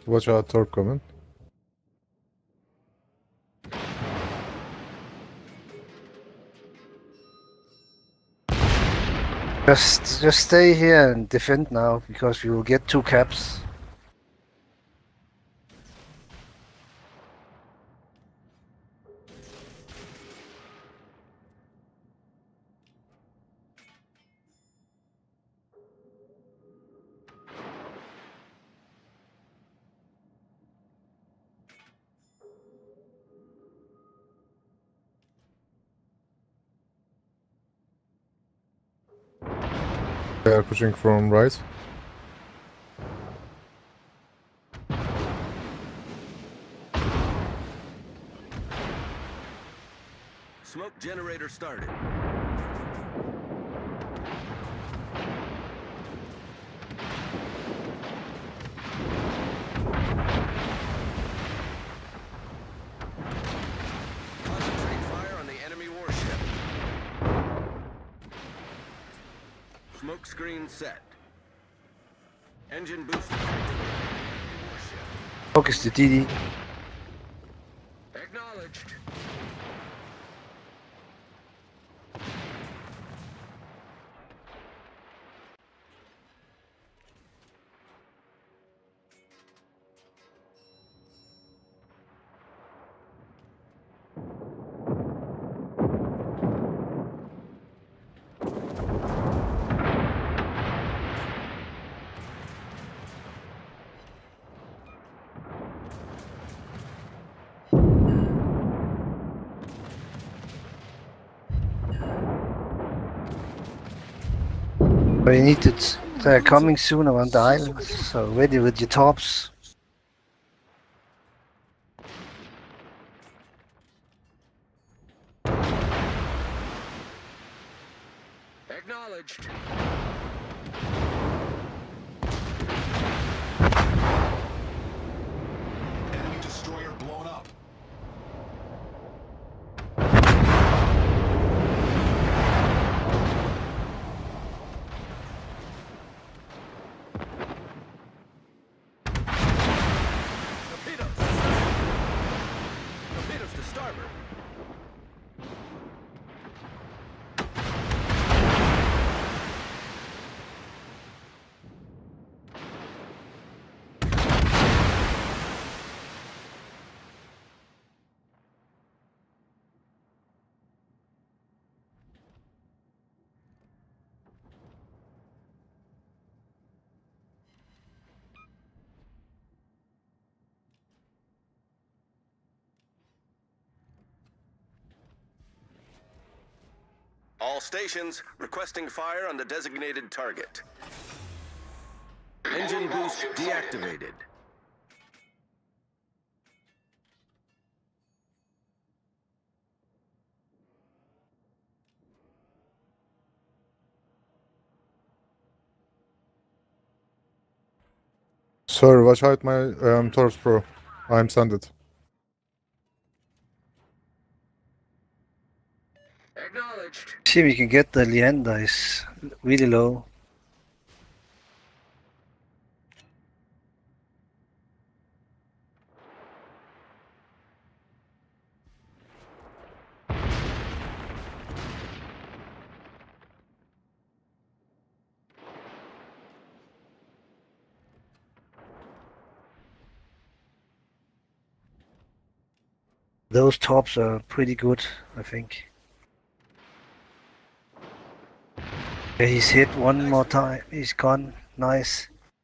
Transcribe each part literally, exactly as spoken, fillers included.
Watch out, torp coming. Just, just stay here and defend now, because we will get two caps. They are pushing from right. Smoke generator started. Concentrate fire on the enemy warship. Smoke screen set. Engine booster activated. Warship. Focus the D D. Acknowledged. We need it. They're coming soon around the island, so ready with your torps. Acknowledged. Enemy destroyer blown up. Torpedoes. Torpedoes to starboard. All stations requesting fire on the designated target. Engine boost deactivated. Sir, watch out my um, torps, bro. I'm sanded. Acknowledged. See if we can get the Leander, is really low. Those tops are pretty good, I think. Yeah, he's hit one more time. He's gone. Nice.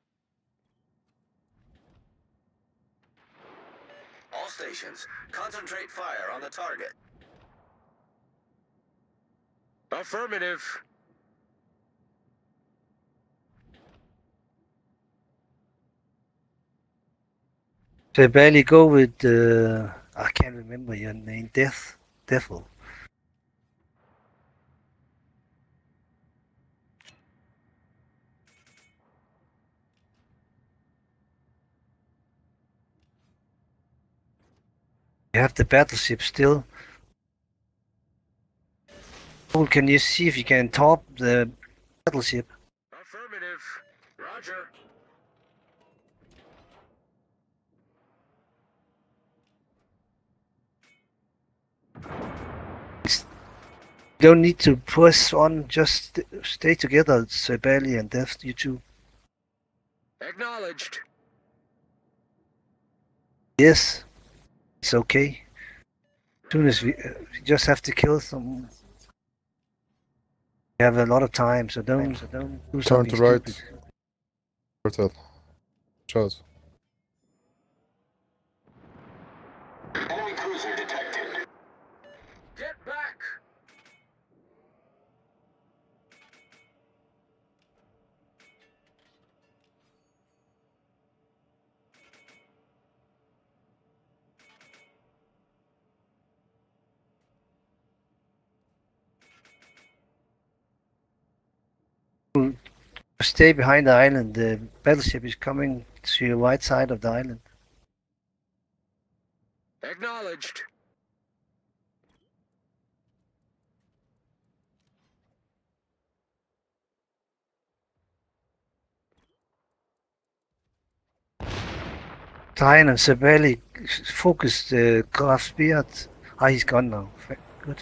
All stations, concentrate fire on the target. Affirmative. They barely go with, uh, I can't remember your name, Death, Devil. You have the battleship still. Can you see if you can top the battleship? Affirmative. Roger. Don't need to press on, just st stay together, Sebali and Death, you two. Acknowledged. Yes, it's okay. Soon as we, uh, we just have to kill some. We have a lot of time, so don't, so don't do Turn something to right. stupid. Turtle. Shows. Enemy cruiser detected. Get back. Stay behind the island. The battleship is coming to your right side of the island. Acknowledged. Tyne and Sebali, focus the Graf Beard. Ah, he's gone now. Good.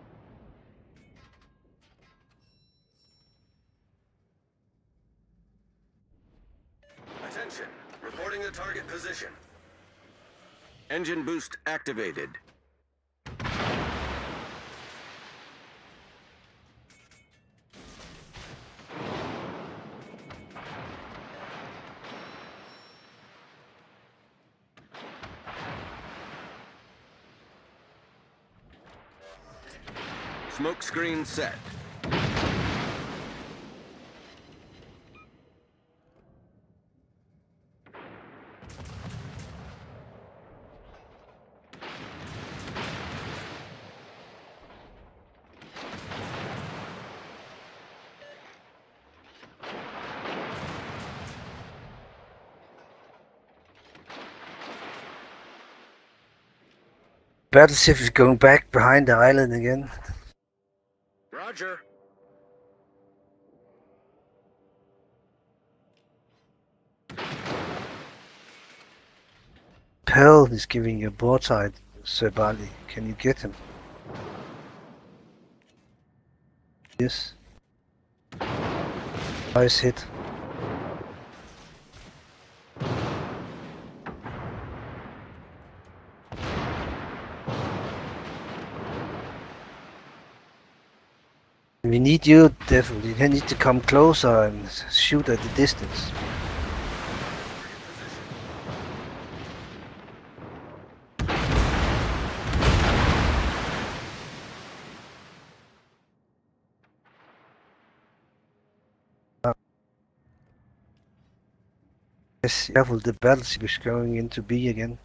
Attention. Reporting the target position. Engine boost activated. Smoke screen set. Battleship is going back behind the island again. Roger. Pell is giving you a broadside, Sebali. Can you get him? Yes. Nice hit. We need you, definitely. You need to come closer and shoot at the distance. Yes, careful, the battleship is going into B again.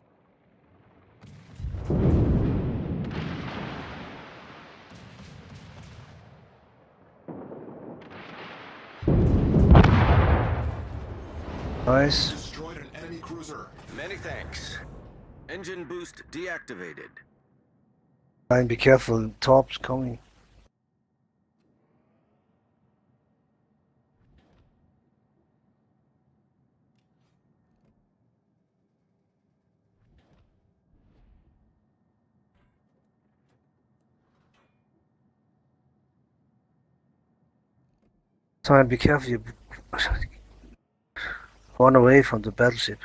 Nice. Destroyed an enemy cruiser. Many thanks. Engine boost deactivated. And be careful, Torp's coming. So be careful, you run away from the battleship.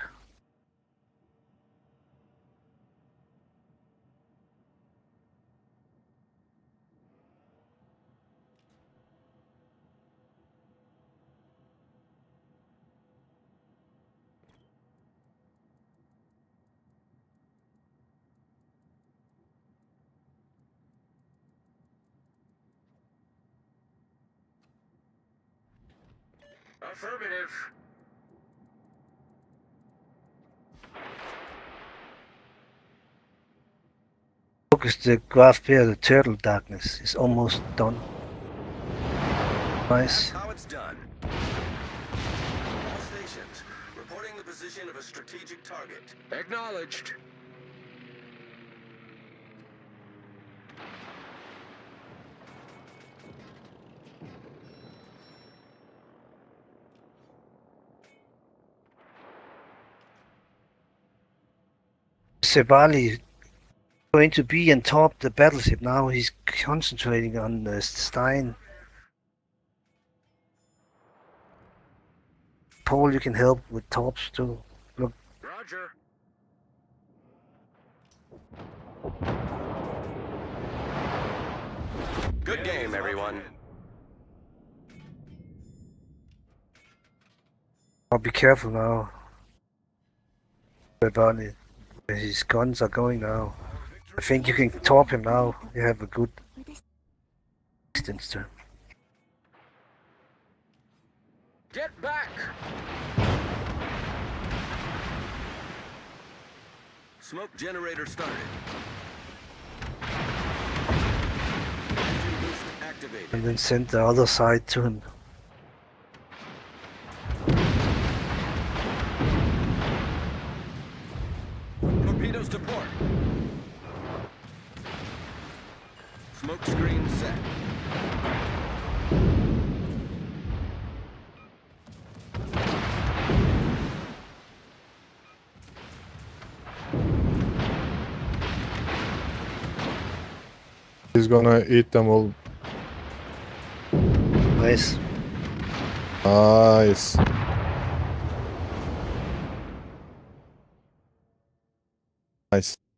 Affirmative. Focus the graph pair, the turtle darkness is almost done. Nice. That's how it's done. All stations, reporting the position of a strategic target. Acknowledged. Sebali, Going to be and top the battleship now. He's concentrating on uh, Stein. Paul, you can help with tops too. Look. Roger. Good game, everyone. I'll be careful now. About it. His guns are going now. I think you can top him now. You have a good distance to him. Get back! Smoke generator started. Engine boost activated. And then send the other side to him. Torpedoes to port. Smoke screen set. He's gonna eat them all. Nice. Nice. Nice.